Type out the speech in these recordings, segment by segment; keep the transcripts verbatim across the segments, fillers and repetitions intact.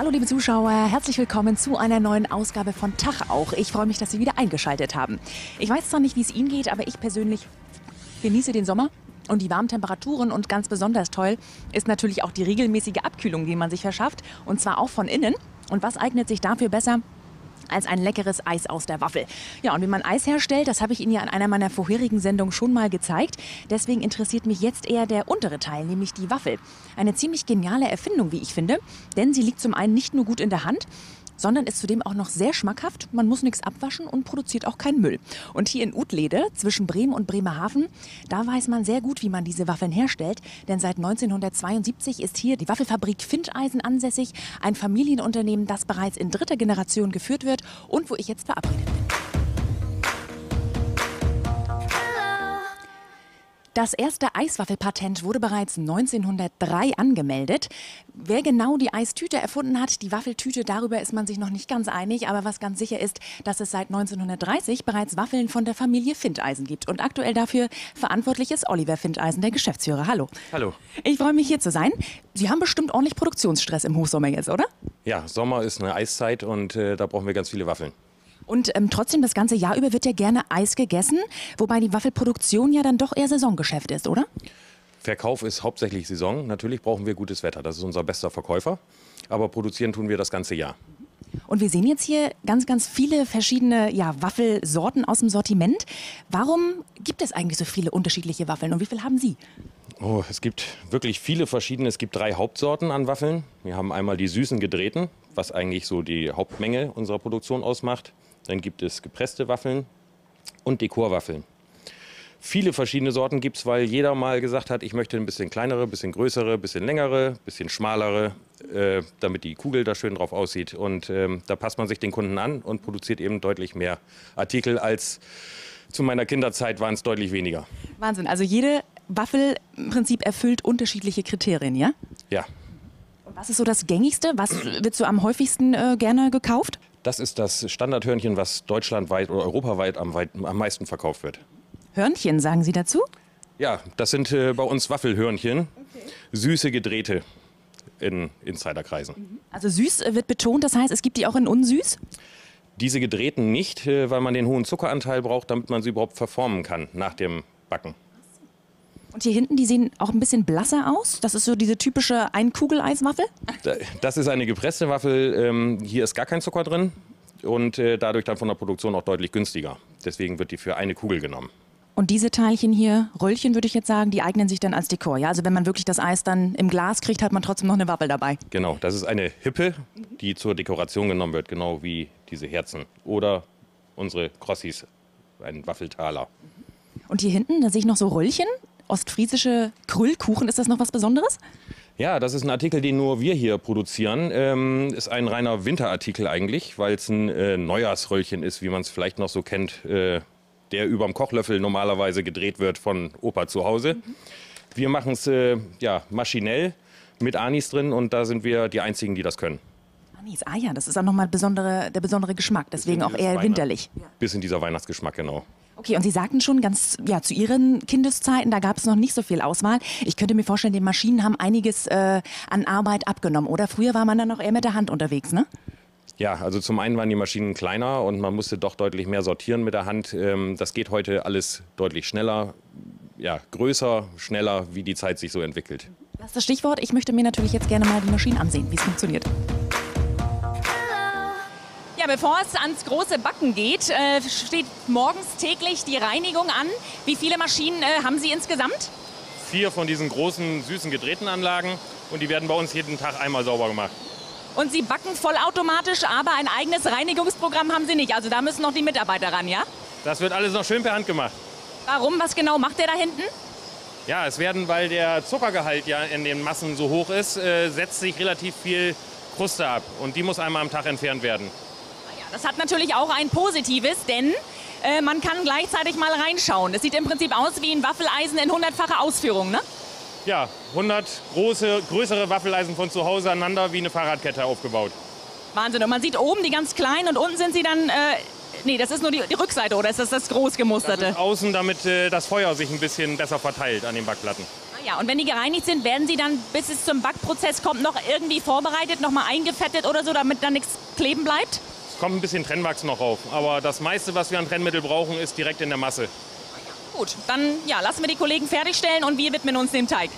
Hallo liebe Zuschauer, herzlich willkommen zu einer neuen Ausgabe von Tag auch. Ich freue mich, dass Sie wieder eingeschaltet haben. Ich weiß zwar nicht, wie es Ihnen geht, aber ich persönlich genieße den Sommer und die warmen Temperaturen und ganz besonders toll ist natürlich auch die regelmäßige Abkühlung, die man sich verschafft und zwar auch von innen. Und was eignet sich dafür besser als ein leckeres Eis aus der Waffel? Ja, und wie man Eis herstellt, das habe ich Ihnen ja in einer meiner vorherigen Sendungen schon mal gezeigt. Deswegen interessiert mich jetzt eher der untere Teil, nämlich die Waffel. Eine ziemlich geniale Erfindung, wie ich finde, denn sie liegt zum einen nicht nur gut in der Hand, sondern ist zudem auch noch sehr schmackhaft. Man muss nichts abwaschen und produziert auch keinen Müll. Und hier in Utlede, zwischen Bremen und Bremerhaven, da weiß man sehr gut, wie man diese Waffeln herstellt. Denn seit neunzehnhundertzweiundsiebzig ist hier die Waffelfabrik Findeisen ansässig. Ein Familienunternehmen, das bereits in dritter Generation geführt wird und wo ich jetzt verabredet bin. Das erste Eiswaffelpatent wurde bereits neunzehnhundertdrei angemeldet. Wer genau die Eistüte erfunden hat, die Waffeltüte, darüber ist man sich noch nicht ganz einig. Aber was ganz sicher ist, dass es seit neunzehnhundertdreißig bereits Waffeln von der Familie Findeisen gibt. Und aktuell dafür verantwortlich ist Oliver Findeisen, der Geschäftsführer. Hallo. Hallo. Ich freue mich, hier zu sein. Sie haben bestimmt ordentlich Produktionsstress im Hochsommer jetzt, oder? Ja, Sommer ist eine Eiszeit und äh, da brauchen wir ganz viele Waffeln. Und ähm, trotzdem, das ganze Jahr über wird ja gerne Eis gegessen, wobei die Waffelproduktion ja dann doch eher Saisongeschäft ist, oder? Verkauf ist hauptsächlich Saison. Natürlich brauchen wir gutes Wetter, das ist unser bester Verkäufer. Aber produzieren tun wir das ganze Jahr. Und wir sehen jetzt hier ganz, ganz viele verschiedene ja, Waffelsorten aus dem Sortiment. Warum gibt es eigentlich so viele unterschiedliche Waffeln und wie viel haben Sie? Oh, es gibt wirklich viele verschiedene. Es gibt drei Hauptsorten an Waffeln. Wir haben einmal die süßen gedrehten, was eigentlich so die Hauptmenge unserer Produktion ausmacht. Dann gibt es gepresste Waffeln und Dekorwaffeln. Viele verschiedene Sorten gibt es, weil jeder mal gesagt hat, ich möchte ein bisschen kleinere, ein bisschen größere, ein bisschen längere, ein bisschen schmalere, äh, damit die Kugel da schön drauf aussieht. Und ähm, da passt man sich den Kunden an und produziert eben deutlich mehr Artikel als zu meiner Kinderzeit waren es deutlich weniger. Wahnsinn, also jede Waffel im Prinzip erfüllt unterschiedliche Kriterien, ja? Ja. Und was ist so das Gängigste? Was wird so am häufigsten äh, gerne gekauft? Das ist das Standardhörnchen, was deutschlandweit oder europaweit am, weit, am meisten verkauft wird. Hörnchen, sagen Sie dazu? Ja, das sind äh, bei uns Waffelhörnchen, okay. Süße gedrehte in Insiderkreisen. Also süß wird betont, das heißt, es gibt die auch in unsüß? Diese gedrehten nicht, äh, weil man den hohen Zuckeranteil braucht, damit man sie überhaupt verformen kann nach dem Backen. Und hier hinten, die sehen auch ein bisschen blasser aus. Das ist so diese typische Einkugeleiswaffel? Das ist eine gepresste Waffel. Ähm, hier ist gar kein Zucker drin und äh, dadurch dann von der Produktion auch deutlich günstiger. Deswegen wird die für eine Kugel genommen. Und diese Teilchen hier, Röllchen würde ich jetzt sagen, die eignen sich dann als Dekor. Ja? Also wenn man wirklich das Eis dann im Glas kriegt, hat man trotzdem noch eine Waffel dabei. Genau, das ist eine Hippe, die zur Dekoration genommen wird, genau wie diese Herzen. Oder unsere Crossis, ein Waffeltaler. Und hier hinten, da sehe ich noch so Röllchen. Ostfriesische Krüllkuchen, ist das noch was Besonderes? Ja, das ist ein Artikel, den nur wir hier produzieren. Ähm, ist ein reiner Winterartikel eigentlich, weil es ein äh, Neujahrsröllchen ist, wie man es vielleicht noch so kennt, äh, der überm Kochlöffel normalerweise gedreht wird von Opa zu Hause. Mhm. Wir machen es äh, ja, maschinell mit Anis drin und da sind wir die Einzigen, die das können. Anis, ah ja, das ist auch nochmal besondere, der besondere Geschmack, deswegen auch eher winterlich. Bis in dieser Weihnachtsgeschmack, genau. Okay, und Sie sagten schon, ganz ja, zu Ihren Kindeszeiten, da gab es noch nicht so viel Auswahl. Ich könnte mir vorstellen, die Maschinen haben einiges äh, an Arbeit abgenommen, oder? Früher war man dann noch eher mit der Hand unterwegs, ne? Ja, also zum einen waren die Maschinen kleiner und man musste doch deutlich mehr sortieren mit der Hand. Ähm, das geht heute alles deutlich schneller, ja, größer, schneller, wie die Zeit sich so entwickelt. Das ist das Stichwort. Ich möchte mir natürlich jetzt gerne mal die Maschinen ansehen, wie es funktioniert. Ja, bevor es ans große Backen geht, äh, steht morgens täglich die Reinigung an. Wie viele Maschinen äh, haben Sie insgesamt? Vier von diesen großen, süßen, gedrehten Anlagen und die werden bei uns jeden Tag einmal sauber gemacht. Und Sie backen vollautomatisch, aber ein eigenes Reinigungsprogramm haben Sie nicht. Also da müssen noch die Mitarbeiter ran, ja? Das wird alles noch schön per Hand gemacht. Warum? Was genau macht der da hinten? Ja, es werden, weil der Zuckergehalt ja in den Massen so hoch ist, äh, setzt sich relativ viel Kruste ab. Und die muss einmal am Tag entfernt werden. Das hat natürlich auch ein Positives, denn äh, man kann gleichzeitig mal reinschauen. Es sieht im Prinzip aus wie ein Waffeleisen in hundertfacher Ausführung, ne? Ja, hundert große, größere Waffeleisen von zu Hause aneinander wie eine Fahrradkette aufgebaut. Wahnsinn. Und man sieht oben die ganz kleinen und unten sind sie dann, äh, nee, das ist nur die, die Rückseite, oder ist das das groß gemusterte? Das ist außen, damit äh, das Feuer sich ein bisschen besser verteilt an den Backplatten. Ah Ja, und wenn die gereinigt sind, werden sie dann, bis es zum Backprozess kommt, noch irgendwie vorbereitet, noch mal eingefettet oder so, damit da nichts kleben bleibt? Es kommt ein bisschen Trennwachs noch auf, aber das meiste, was wir an Trennmittel brauchen, ist direkt in der Masse. Gut, dann ja, lassen wir die Kollegen fertigstellen und wir widmen uns dem Teig.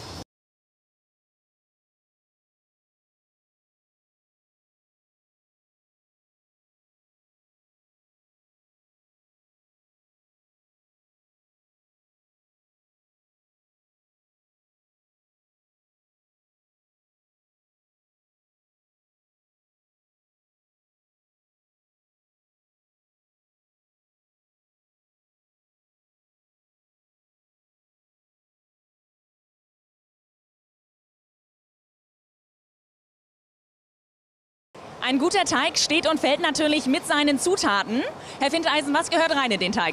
Ein guter Teig steht und fällt natürlich mit seinen Zutaten. Herr Findeisen, was gehört rein in den Teig?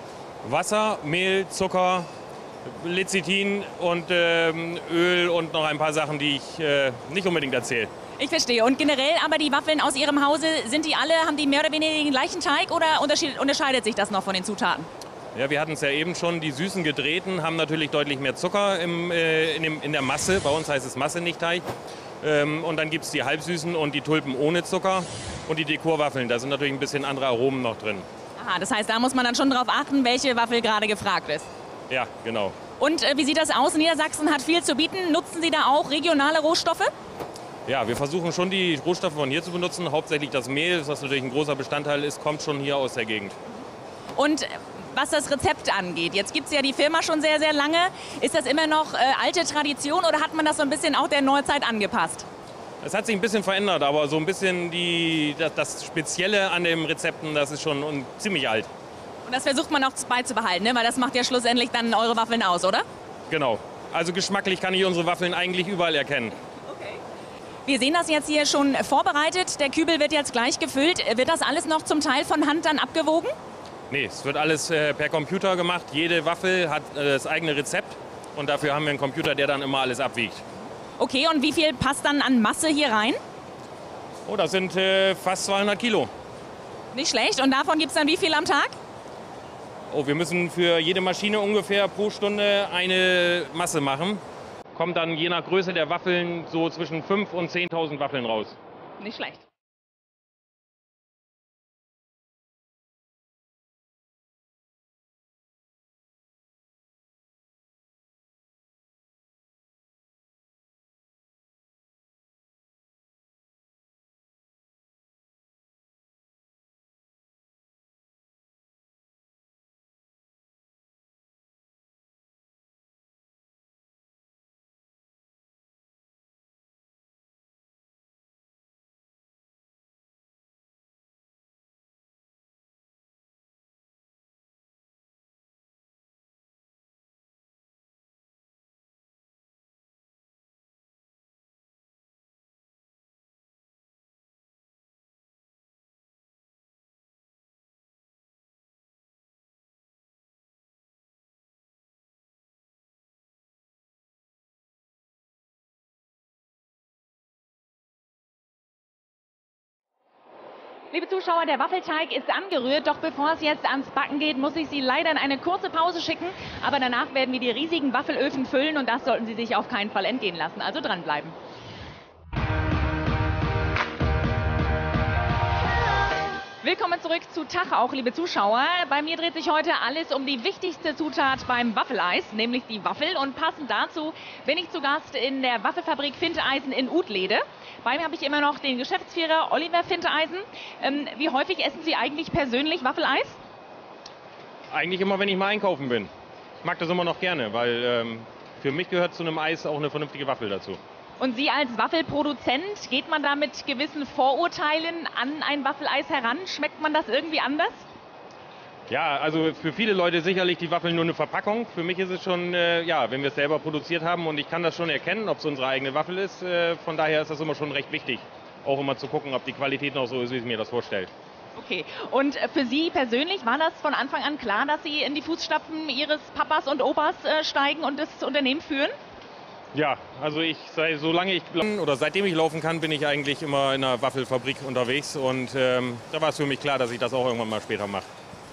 Wasser, Mehl, Zucker, Lecithin und ähm, Öl und noch ein paar Sachen, die ich äh, nicht unbedingt erzähle. Ich verstehe. Und generell aber die Waffeln aus Ihrem Hause, sind die alle, haben die mehr oder weniger den gleichen Teig oder unterscheidet sich das noch von den Zutaten? Ja, wir hatten es ja eben schon, die süßen gedrehten haben natürlich deutlich mehr Zucker im, äh, in, dem, in der Masse. Bei uns heißt es Masse, nicht Teig. Ähm, und dann gibt es die halbsüßen und die Tulpen ohne Zucker und die Dekorwaffeln. Da sind natürlich ein bisschen andere Aromen noch drin. Aha, das heißt, da muss man dann schon darauf achten, welche Waffel gerade gefragt ist. Ja, genau. Und äh, wie sieht das aus? Niedersachsen hat viel zu bieten. Nutzen Sie da auch regionale Rohstoffe? Ja, wir versuchen schon die Rohstoffe von hier zu benutzen. Hauptsächlich das Mehl, was natürlich ein großer Bestandteil ist, kommt schon hier aus der Gegend. Und was das Rezept angeht, jetzt gibt es ja die Firma schon sehr, sehr lange. Ist das immer noch äh, alte Tradition oder hat man das so ein bisschen auch der Neuzeit angepasst? Es hat sich ein bisschen verändert, aber so ein bisschen die, das, das Spezielle an den Rezepten, das ist schon un, ziemlich alt. Und das versucht man auch beizubehalten, ne? Weil das macht ja schlussendlich dann eure Waffeln aus, oder? Genau. Also geschmacklich kann ich unsere Waffeln eigentlich überall erkennen. Okay. Wir sehen das jetzt hier schon vorbereitet. Der Kübel wird jetzt gleich gefüllt. Wird das alles noch zum Teil von Hand dann abgewogen? Nee, es wird alles äh, per Computer gemacht. Jede Waffel hat äh, das eigene Rezept und dafür haben wir einen Computer, der dann immer alles abwiegt. Okay, und wie viel passt dann an Masse hier rein? Oh, das sind äh, fast zweihundert Kilo. Nicht schlecht. Und davon gibt es dann wie viel am Tag? Oh, wir müssen für jede Maschine ungefähr pro Stunde eine Masse machen. Kommt dann je nach Größe der Waffeln so zwischen fünftausend und zehntausend Waffeln raus. Nicht schlecht. Liebe Zuschauer, der Waffelteig ist angerührt, doch bevor es jetzt ans Backen geht, muss ich Sie leider in eine kurze Pause schicken. Aber danach werden wir die riesigen Waffelöfen füllen und das sollten Sie sich auf keinen Fall entgehen lassen. Also dranbleiben. Willkommen zurück zu Tach auch, liebe Zuschauer. Bei mir dreht sich heute alles um die wichtigste Zutat beim Waffeleis, nämlich die Waffel. Und passend dazu bin ich zu Gast in der Waffelfabrik Findeisen in Utlede. Bei mir habe ich immer noch den Geschäftsführer Oliver Findeisen. Ähm, wie häufig essen Sie eigentlich persönlich Waffeleis? Eigentlich immer, wenn ich mal einkaufen bin. Ich mag das immer noch gerne, weil ähm, für mich gehört zu einem Eis auch eine vernünftige Waffel dazu. Und Sie als Waffelproduzent, geht man da mit gewissen Vorurteilen an ein Waffeleis heran? Schmeckt man das irgendwie anders? Ja, also für viele Leute sicherlich die Waffel nur eine Verpackung. Für mich ist es schon, äh, ja, wenn wir es selber produziert haben und ich kann das schon erkennen, ob es unsere eigene Waffel ist. Äh, von daher ist das immer schon recht wichtig, auch immer zu gucken, ob die Qualität noch so ist, wie ich mir das vorstelle. Okay, und für Sie persönlich war das von Anfang an klar, dass Sie in die Fußstapfen Ihres Papas und Opas äh, steigen und das Unternehmen führen? Ja, also ich sei, solange ich oder seitdem ich laufen kann, bin ich eigentlich immer in einer Waffelfabrik unterwegs und ähm, da war es für mich klar, dass ich das auch irgendwann mal später mache.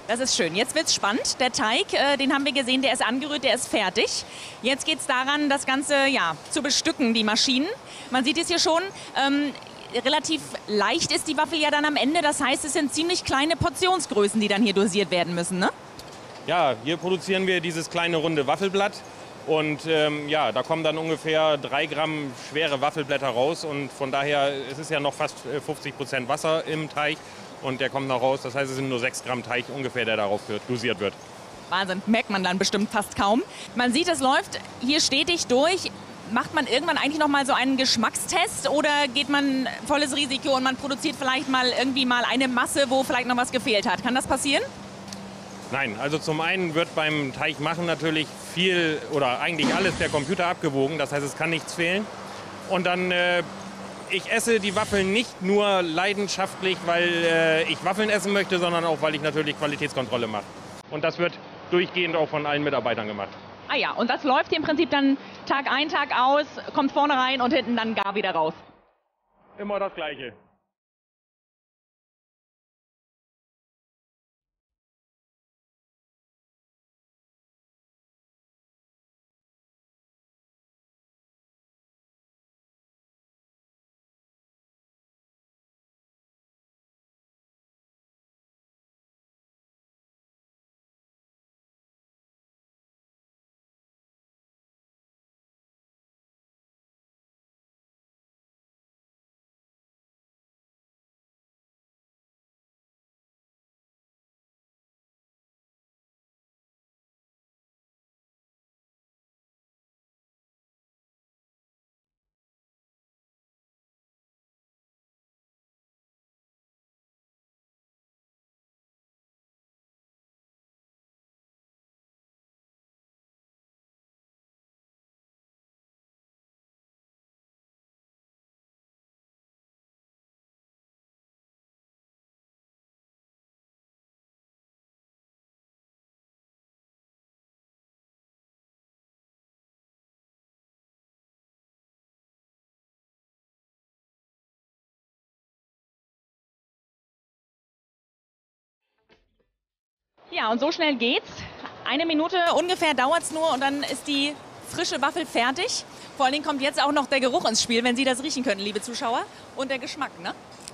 Das ist schön. Jetzt wird's spannend. Der Teig, äh, den haben wir gesehen, der ist angerührt, der ist fertig. Jetzt geht es daran, das Ganze ja, zu bestücken, die Maschinen. Man sieht es hier schon, ähm, relativ leicht ist die Waffel ja dann am Ende. Das heißt, es sind ziemlich kleine Portionsgrößen, die dann hier dosiert werden müssen, ne? Ja, hier produzieren wir dieses kleine runde Waffelblatt. Und ähm, ja, da kommen dann ungefähr drei Gramm schwere Waffelblätter raus. Und von daher, es ist ja noch fast fünfzig Prozent Wasser im Teig. Und der kommt noch raus. Das heißt, es sind nur sechs Gramm Teig ungefähr, der darauf dosiert wird. Wahnsinn, merkt man dann bestimmt fast kaum. Man sieht, es läuft hier stetig durch. Macht man irgendwann eigentlich noch mal so einen Geschmackstest oder geht man volles Risiko und man produziert vielleicht mal irgendwie mal eine Masse, wo vielleicht noch was gefehlt hat? Kann das passieren? Nein, also zum einen wird beim Teigmachen natürlich viel oder eigentlich alles per Computer abgewogen. Das heißt, es kann nichts fehlen. Und dann, äh, ich esse die Waffeln nicht nur leidenschaftlich, weil äh, ich Waffeln essen möchte, sondern auch, weil ich natürlich Qualitätskontrolle mache. Und das wird durchgehend auch von allen Mitarbeitern gemacht. Ah ja, und das läuft im Prinzip dann Tag ein, Tag aus, kommt vorne rein und hinten dann gar wieder raus. Immer das Gleiche. Ja, und so schnell geht's. Eine Minute ungefähr dauert's nur und dann ist die frische Waffel fertig. Vor allen Dingen kommt jetzt auch noch der Geruch ins Spiel, wenn Sie das riechen können, liebe Zuschauer. Und der Geschmack, ne?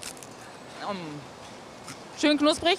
Mm. Schön knusprig.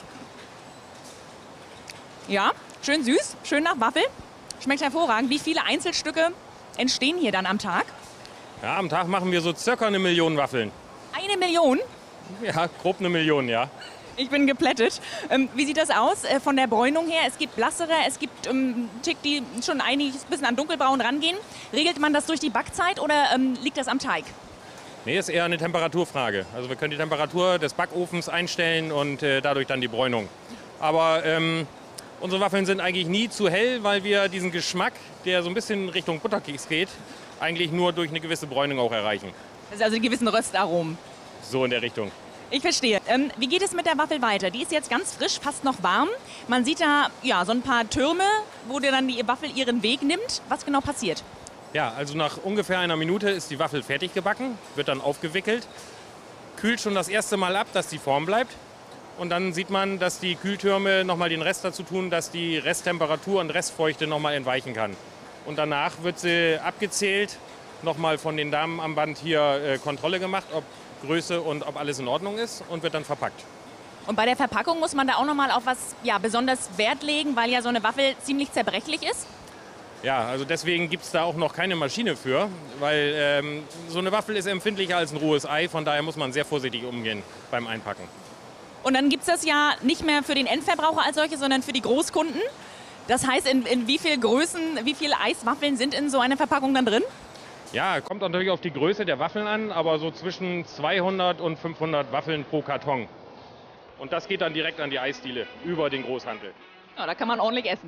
Ja, schön süß, schön nach Waffel. Schmeckt hervorragend. Wie viele Einzelstücke entstehen hier dann am Tag? Ja, am Tag machen wir so circa eine Million Waffeln. Eine Million? Ja, grob eine Million, ja. Ich bin geplättet. Ähm, wie sieht das aus äh, von der Bräunung her? Es gibt blassere, es gibt ähm, Tick, die schon einiges bisschen an dunkelbraun rangehen. Regelt man das durch die Backzeit oder ähm, liegt das am Teig? Nee, ist eher eine Temperaturfrage. Also wir können die Temperatur des Backofens einstellen und äh, dadurch dann die Bräunung. Aber ähm, unsere Waffeln sind eigentlich nie zu hell, weil wir diesen Geschmack, der so ein bisschen Richtung Butterkeks geht, eigentlich nur durch eine gewisse Bräunung auch erreichen. Das ist also die gewissen Röstaromen. So in der Richtung. Ich verstehe. Ähm, wie geht es mit der Waffel weiter? Die ist jetzt ganz frisch, fast noch warm. Man sieht da ja, so ein paar Türme, wo dir dann die Waffel ihren Weg nimmt. Was genau passiert? Ja, also nach ungefähr einer Minute ist die Waffel fertig gebacken, wird dann aufgewickelt, kühlt schon das erste Mal ab, dass die Form bleibt. Und dann sieht man, dass die Kühltürme nochmal den Rest dazu tun, dass die Resttemperatur und Restfeuchte nochmal entweichen kann. Und danach wird sie abgezählt, nochmal von den Damen am Band hier äh, Kontrolle gemacht, ob Größe und ob alles in Ordnung ist und wird dann verpackt. Und bei der Verpackung muss man da auch noch mal auf was ja, besonders Wert legen, weil ja so eine Waffel ziemlich zerbrechlich ist? Ja, also deswegen gibt es da auch noch keine Maschine für, weil ähm, so eine Waffel ist empfindlicher als ein rohes Ei, von daher muss man sehr vorsichtig umgehen beim Einpacken. Und dann gibt es das ja nicht mehr für den Endverbraucher als solche, sondern für die Großkunden. Das heißt, in, in wie viel Größen, wie viele Eiswaffeln sind in so einer Verpackung dann drin? Ja, kommt natürlich auf die Größe der Waffeln an, aber so zwischen zweihundert und fünfhundert Waffeln pro Karton. Und das geht dann direkt an die Eisdiele über den Großhandel. Ja, da kann man ordentlich essen.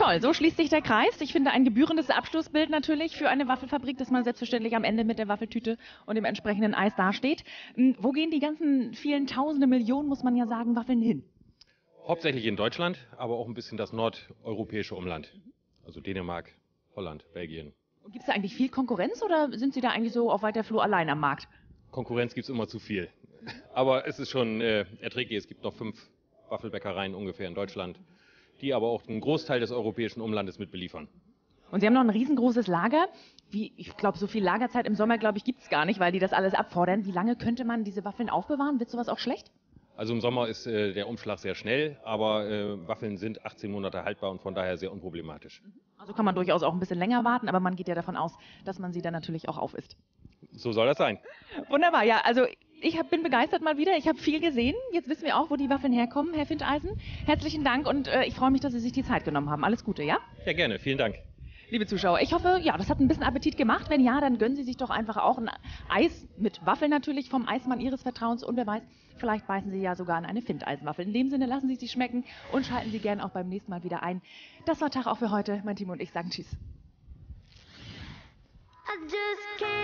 Toll, so schließt sich der Kreis. Ich finde ein gebührendes Abschlussbild natürlich für eine Waffelfabrik, dass man selbstverständlich am Ende mit der Waffeltüte und dem entsprechenden Eis dasteht. Hm, Wo gehen die ganzen vielen Tausende, Millionen, muss man ja sagen, Waffeln hin? Hauptsächlich in Deutschland, aber auch ein bisschen das nordeuropäische Umland. Also Dänemark, Holland, Belgien. Gibt es da eigentlich viel Konkurrenz oder sind Sie da eigentlich so auf weiter Flur allein am Markt? Konkurrenz gibt es immer zu viel. Aber es ist schon äh, erträglich. Es gibt noch fünf Waffelbäckereien ungefähr in Deutschland, die aber auch einen Großteil des europäischen Umlandes mit beliefern. Und Sie haben noch ein riesengroßes Lager. Wie, ich glaube, so viel Lagerzeit im Sommer, glaube ich, gibt es gar nicht, weil die das alles abfordern. Wie lange könnte man diese Waffeln aufbewahren? Wird sowas auch schlecht? Also im Sommer ist äh, der Umschlag sehr schnell, aber äh, Waffeln sind achtzehn Monate haltbar und von daher sehr unproblematisch. Also kann man durchaus auch ein bisschen länger warten, aber man geht ja davon aus, dass man sie dann natürlich auch aufisst. So soll das sein. Wunderbar, ja, also ich hab, bin begeistert mal wieder. Ich habe viel gesehen. Jetzt wissen wir auch, wo die Waffeln herkommen, Herr Findeisen. Herzlichen Dank und äh, ich freue mich, dass Sie sich die Zeit genommen haben. Alles Gute, ja? Ja, gerne. Vielen Dank. Liebe Zuschauer, ich hoffe, ja, das hat ein bisschen Appetit gemacht. Wenn ja, dann gönnen Sie sich doch einfach auch ein Eis mit Waffeln natürlich vom Eismann Ihres Vertrauens. Und wer weiß, vielleicht beißen Sie ja sogar an eine Findeisenwaffel. In dem Sinne, lassen Sie es sich schmecken und schalten Sie gern auch beim nächsten Mal wieder ein. Das war Tag auch für heute. Mein Team und ich sagen Tschüss. I just can't